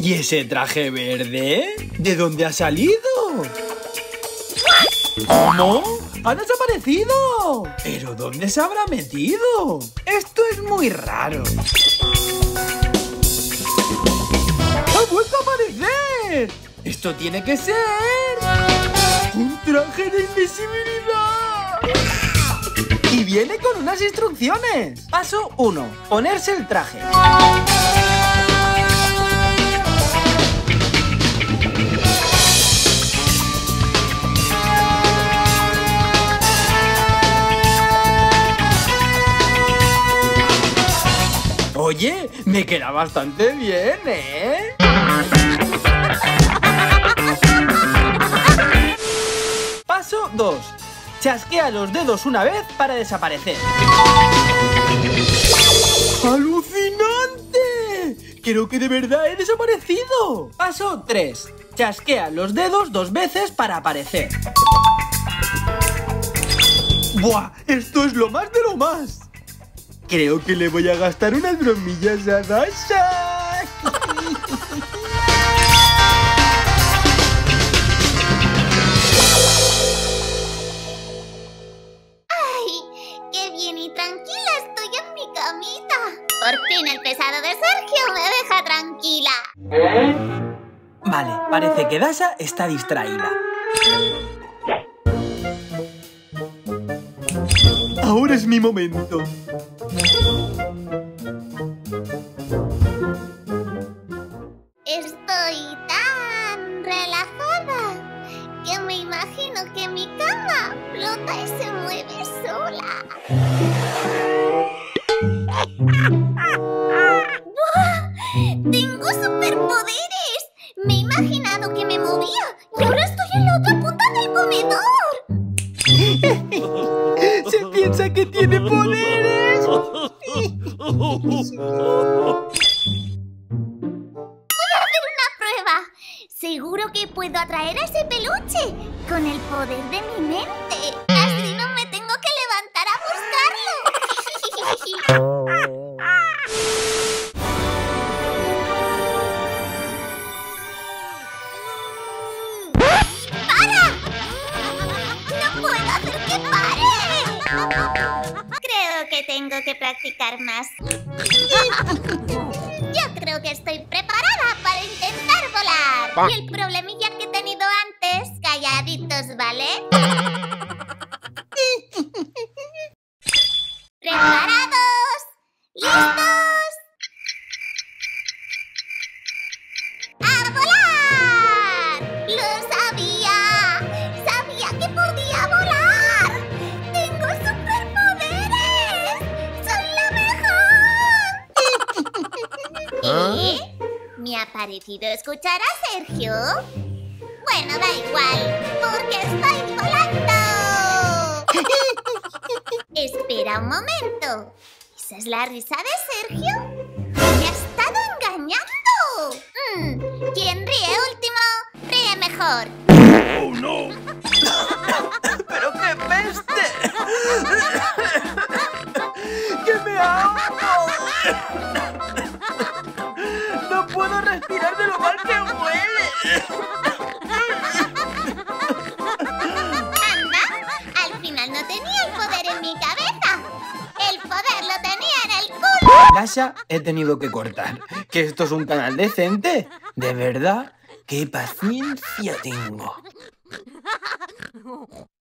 ¿Y ese traje verde? ¿De dónde ha salido? ¿Cómo? ¡Ha desaparecido! ¿Pero dónde se habrá metido? Esto es muy raro. ¡Ha vuelto a aparecer! ¡Esto tiene que ser un traje de invisibilidad! Y viene con unas instrucciones. Paso 1. Ponerse el traje. Oye, me queda bastante bien, ¿eh? Paso 2. Chasquea los dedos una vez para desaparecer. ¡Alucinante! Creo que de verdad he desaparecido. Paso 3. Chasquea los dedos 2 veces para aparecer. ¡Buah! ¡Esto es lo más de lo más! Creo que le voy a gastar unas bromillas a Dasha. ¡Ay! ¡Qué bien y tranquila estoy en mi camita! Por fin el pesado de Sergio me deja tranquila. Vale, parece que Dasha está distraída. Ahora es mi momento. Estoy tan relajada que me imagino que mi cama flota y se mueve sola. ¡Buah! ¡Tengo superpoderes! Me he imaginado que me movía y ahora estoy en la otra punta del comedor. Se piensa que tiene poderes. Seguro que puedo atraer a ese peluche con el poder de mi mente. Así no me tengo que levantar a buscarlo. ¡Para! ¡No puedo hacer que pare! Creo que tengo que practicar más. Yo creo que estoy preparada para intentar volar. Y el problemilla que he tenido antes, calladitos, ¿vale? ¿Preparados? ¿Listos? ¡A volar! ¡Lo sabía! ¡Sabía que podía volar! ¡Tengo superpoderes! ¡Soy la mejor! ¿Eh? ¿Me ha parecido escuchar a Sergio? Bueno, da igual, porque estoy volando. Espera un momento. ¿Esa es la risa de Sergio? ¡Me ha estado engañando! ¿Quién ríe último? Ríe mejor. ¡Oh, no! ¡Pero qué peste! ¡Que me ahogo! ¡No puedo respirar de lo mal que huele! Anda, al final no tenía el poder en mi cabeza. El poder lo tenía en el culo. Dasha, he tenido que cortar. ¿Que esto es un canal decente? De verdad, qué paciencia tengo.